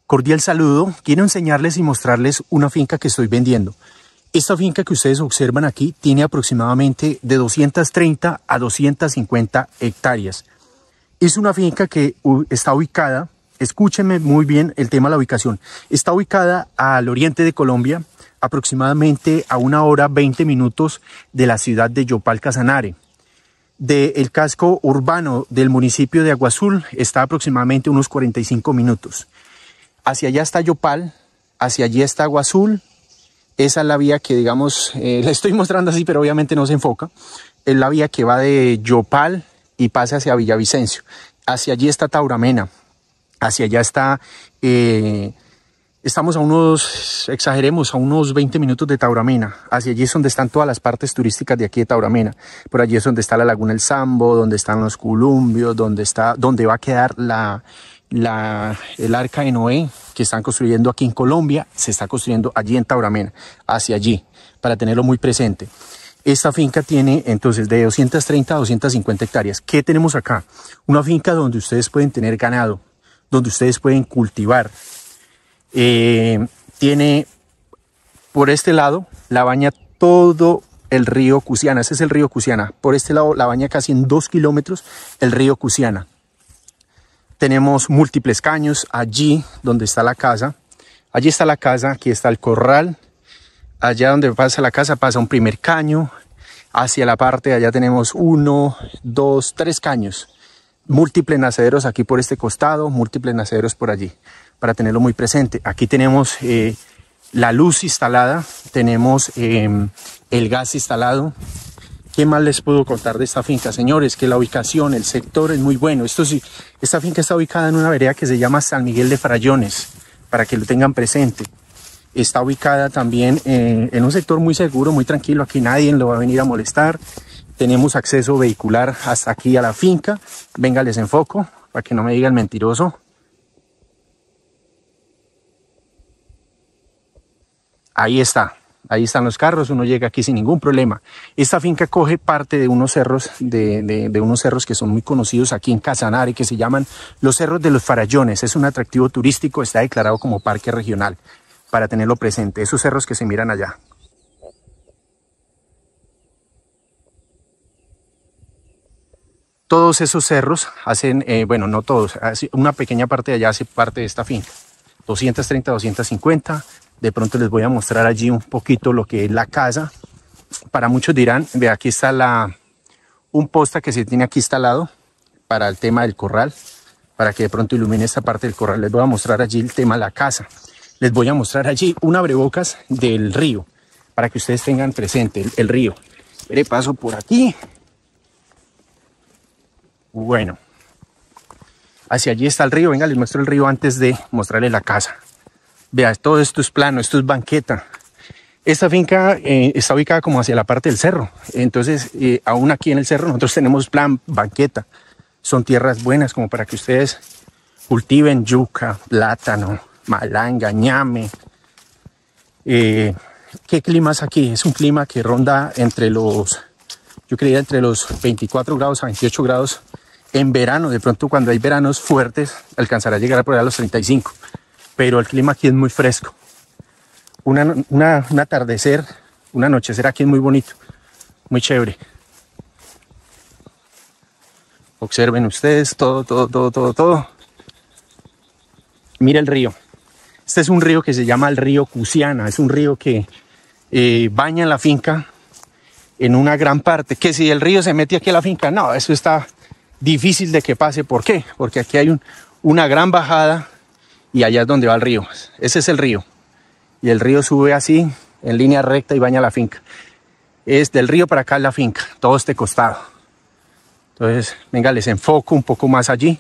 Cordial saludo. Quiero enseñarles y mostrarles una finca que estoy vendiendo. Esta finca que ustedes observan aquí tiene aproximadamente de 230 a 250 hectáreas. Es una finca que está ubicada, escúchenme muy bien el tema de la ubicación, está ubicada al oriente de Colombia, aproximadamente a 1 hora 20 minutos de la ciudad de Yopal Casanare. Del casco urbano del municipio de Agua Azul está aproximadamente unos 45 minutos. Hacia allá está Yopal, hacia allí está Agua Azul. Esa es la vía que, digamos, la estoy mostrando así, pero obviamente no se enfoca. Es la vía que va de Yopal y pasa hacia Villavicencio. Hacia allí está Tauramena. Hacia allá está, estamos a unos, exageremos, a unos 20 minutos de Tauramena. Hacia allí es donde están todas las partes turísticas de aquí de Tauramena. Por allí es donde está la Laguna El Sambo, donde están los columbios, donde va a quedar el arca de Noé que están construyendo aquí en Colombia, se está construyendo allí en Tauramena, hacia allí, para tenerlo muy presente. Esta finca tiene entonces de 230 a 250 hectáreas. ¿Qué tenemos acá? Una finca donde ustedes pueden tener ganado, donde ustedes pueden cultivar. Tiene por este lado, la baña todo el río Cusiana, ese es el río Cusiana. Por este lado la baña casi en 2 kilómetros el río Cusiana. Tenemos múltiples caños allí donde está la casa. Allí está la casa, aquí está el corral. Allá donde pasa la casa pasa un primer caño. Hacia la parte de allá tenemos 1, 2, 3 caños. Múltiples nacederos aquí por este costado, múltiples nacederos por allí, para tenerlo muy presente. Aquí tenemos la luz instalada, tenemos el gas instalado. ¿Qué más les puedo contar de esta finca, señores? Que la ubicación, el sector es muy bueno. Esta finca está ubicada en una vereda que se llama San Miguel de Farallones, para que lo tengan presente. Está ubicada también en un sector muy seguro, muy tranquilo. Aquí nadie lo va a venir a molestar. Tenemos acceso vehicular hasta aquí a la finca. Venga, les enfoco para que no me digan mentiroso. Ahí está. Ahí están los carros, uno llega aquí sin ningún problema. Esta finca coge parte de unos cerros, de unos cerros que son muy conocidos aquí en Casanare, que se llaman los Cerros de los Farallones. Es un atractivo turístico, está declarado como parque regional, para tenerlo presente. Esos cerros que se miran allá. Todos esos cerros hacen, bueno, no todos, una pequeña parte de allá hace parte de esta finca. 230, 250. De pronto les voy a mostrar allí un poquito lo que es la casa. Para muchos dirán, ve, aquí está un poste que se tiene aquí instalado para el tema del corral, para que de pronto ilumine esta parte del corral. Les voy a mostrar allí el tema de la casa. Les voy a mostrar allí un abrebocas del río, para que ustedes tengan presente el río. Veré, paso por aquí. Bueno, hacia allí está el río. Venga, les muestro el río antes de mostrarles la casa. Vea, todo esto es plano, esto es banqueta. Esta finca está ubicada como hacia la parte del cerro. Entonces, aún aquí en el cerro nosotros tenemos plan banqueta. Son tierras buenas como para que ustedes cultiven yuca, plátano, malanga, ñame. ¿Qué clima es aquí? Es un clima que ronda yo creía entre los 24 grados a 28 grados en verano. De pronto cuando hay veranos fuertes alcanzará a llegar por allá a los 35. Pero el clima aquí es muy fresco. Un atardecer, un anochecer aquí es muy bonito, muy chévere. Observen ustedes todo. Mira el río. Este es un río que se llama el río Cusiana. Es un río que baña la finca en una gran parte. Que si el río se mete aquí a la finca, no, eso está difícil de que pase. ¿Por qué? Porque aquí hay una gran bajada. Y allá es donde va el río. Ese es el río. Y el río sube así, en línea recta y baña la finca. Es del río para acá la finca, todo este costado. Entonces, venga, les enfoco un poco más allí.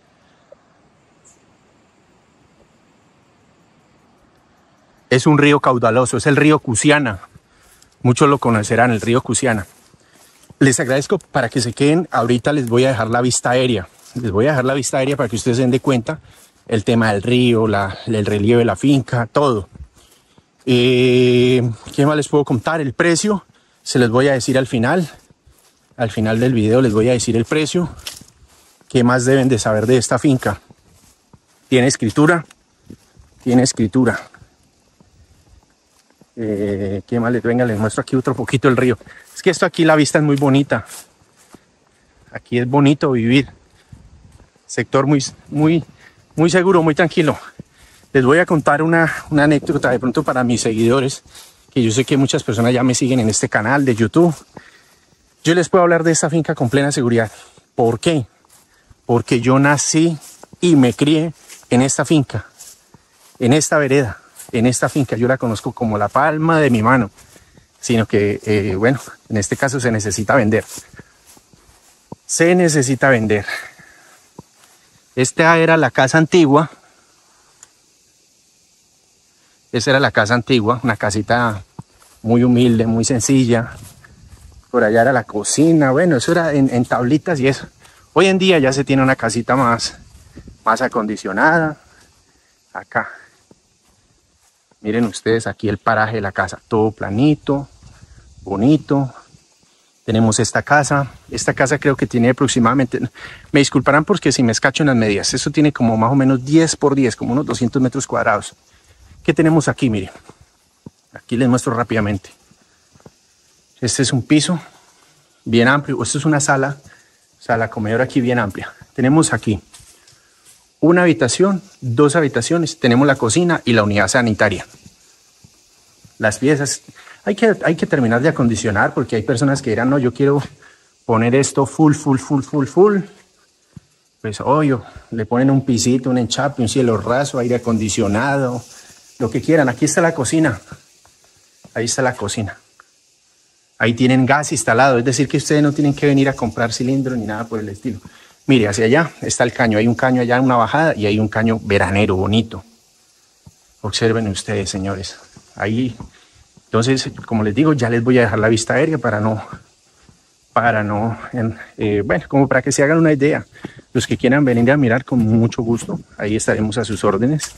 Es un río caudaloso, es el río Cusiana. Muchos lo conocerán, el río Cusiana. Les agradezco para que se queden. Ahorita les voy a dejar la vista aérea. Les voy a dejar la vista aérea para que ustedes se den de cuenta. El tema del río, el relieve de la finca, todo. ¿Qué más les puedo contar? El precio se les voy a decir al final. Al final del video les voy a decir el precio. ¿Qué más deben de saber de esta finca? Tiene escritura, tiene escritura. ¿Qué más les venga? Les muestro aquí otro poquito el río. Es que esto aquí, la vista es muy bonita. Aquí es bonito vivir. Sector muy seguro, muy tranquilo. Les voy a contar una anécdota de pronto para mis seguidores, que yo sé que muchas personas ya me siguen en este canal de YouTube. Yo les puedo hablar de esta finca con plena seguridad. ¿Por qué? Porque yo nací y me crié en esta finca, en esta vereda, en esta finca. Yo la conozco como la palma de mi mano, sino que, bueno, en este caso se necesita vender. Se necesita vender. Esta era la casa antigua. Esa era la casa antigua, una casita muy humilde, muy sencilla. Por allá era la cocina, bueno, eso era en tablitas y eso. Hoy en día ya se tiene una casita más acondicionada. Acá. Miren ustedes aquí el paraje de la casa, todo planito, bonito. Tenemos esta casa creo que tiene aproximadamente, me disculparán porque si me escacho en las medidas, eso tiene como más o menos 10 por 10, como unos 200 metros cuadrados. ¿Qué tenemos aquí? Miren, aquí les muestro rápidamente. Este es un piso bien amplio, esto es una sala comedor aquí bien amplia. Tenemos aquí una habitación, 2 habitaciones, tenemos la cocina y la unidad sanitaria. Las piezas, hay que terminar de acondicionar porque hay personas que dirán, no, yo quiero poner esto full. Pues obvio, le ponen un pisito, un enchape, un cielo raso, aire acondicionado, lo que quieran. Aquí está la cocina, ahí está la cocina. Ahí tienen gas instalado, es decir que ustedes no tienen que venir a comprar cilindros ni nada por el estilo. Mire, hacia allá está el caño, hay un caño allá en una bajada y hay un caño veranero bonito. Observen ustedes, señores. Ahí, entonces, como les digo, ya les voy a dejar la vista aérea bueno, como para que se hagan una idea. Los que quieran venir a mirar con mucho gusto, ahí estaremos a sus órdenes.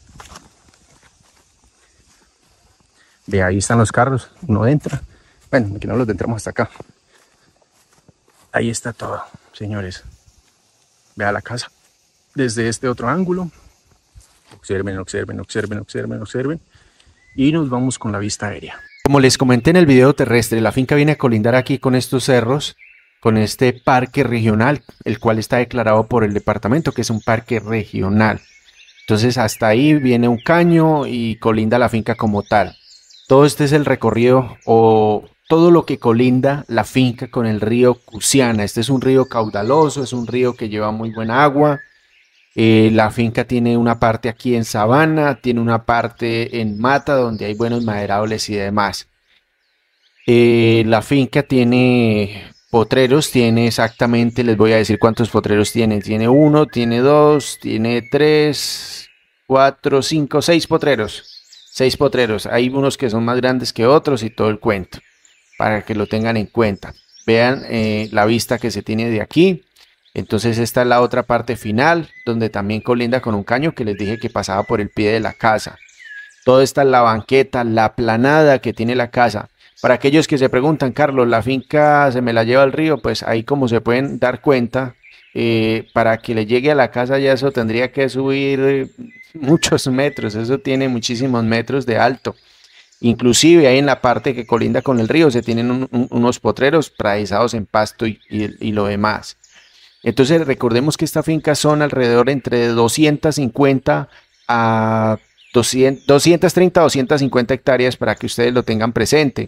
De ahí están los carros, uno entra. Bueno, que no los entramos hasta acá. Ahí está todo, señores. Vea la casa desde este otro ángulo. Observen. Y nos vamos con la vista aérea. Como les comenté en el video terrestre, la finca viene a colindar aquí con estos cerros, con este parque regional, el cual está declarado por el departamento que es un parque regional. Entonces hasta ahí viene un caño y colinda la finca como tal. Todo este es el recorrido o todo lo que colinda la finca con el río Cusiana. Este es un río caudaloso, es un río que lleva muy buena agua. La finca tiene una parte aquí en sabana, tiene una parte en mata donde hay buenos maderables y demás. La finca tiene potreros, tiene exactamente, les voy a decir cuántos potreros tiene. Tiene 1, tiene 2, tiene 3, 4, 5, 6 potreros. 6 potreros. Hay unos que son más grandes que otros y todo el cuento, para que lo tengan en cuenta. Vean la vista que se tiene de aquí. Entonces esta es la otra parte final, donde también colinda con un caño que les dije que pasaba por el pie de la casa. Todo esta es la banqueta, la planada que tiene la casa. Para aquellos que se preguntan, Carlos, ¿la finca se me la lleva al río? Pues ahí, como se pueden dar cuenta, para que le llegue a la casa ya eso tendría que subir muchos metros. Eso tiene muchísimos metros de alto. Inclusive ahí en la parte que colinda con el río se tienen unos potreros pradizados en pasto y lo demás. Entonces recordemos que esta finca son alrededor entre 250 a 230 a 250 hectáreas, para que ustedes lo tengan presente.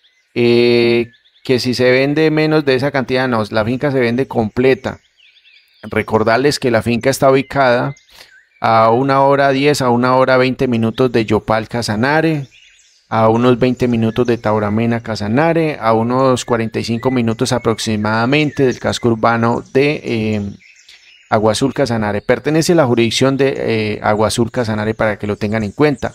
Que si se vende menos de esa cantidad, no, la finca se vende completa. Recordarles que la finca está ubicada a 1 hora 10 a 1 hora 20 minutos de Yopal Casanare, a unos 20 minutos de Tauramena Casanare, a unos 45 minutos aproximadamente del casco urbano de Agua Azul Casanare. Pertenece a la jurisdicción de Agua Azul Casanare, para que lo tengan en cuenta.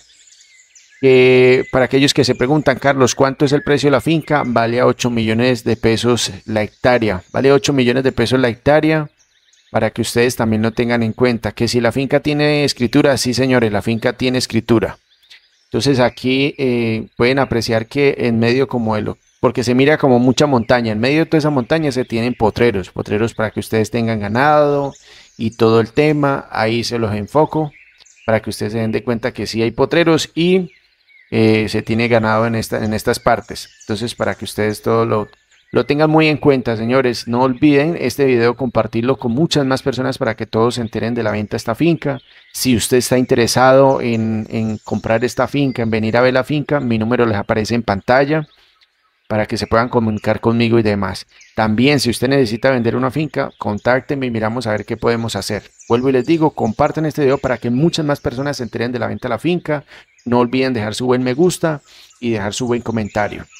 Para aquellos que se preguntan, Carlos, ¿cuánto es el precio de la finca? Vale a 8 millones de pesos la hectárea. Vale 8 millones de pesos la hectárea, para que ustedes también lo tengan en cuenta. Que si la finca tiene escritura, sí, señores, la finca tiene escritura. Entonces aquí pueden apreciar que en medio, porque se mira como mucha montaña, en medio de toda esa montaña se tienen potreros para que ustedes tengan ganado y todo el tema. Ahí se los enfoco. para que ustedes se den de cuenta que sí hay potreros y se tiene ganado en estas partes. Entonces, para que ustedes todo lo tengan muy en cuenta, señores, no olviden este video compartirlo con muchas más personas para que todos se enteren de la venta de esta finca. Si usted está interesado en comprar esta finca, en venir a ver la finca, mi número les aparece en pantalla para que se puedan comunicar conmigo y demás. También, si usted necesita vender una finca, contáctenme y miramos a ver qué podemos hacer. Vuelvo y les digo, compartan este video para que muchas más personas se enteren de la venta de la finca. No olviden dejar su buen me gusta y dejar su buen comentario.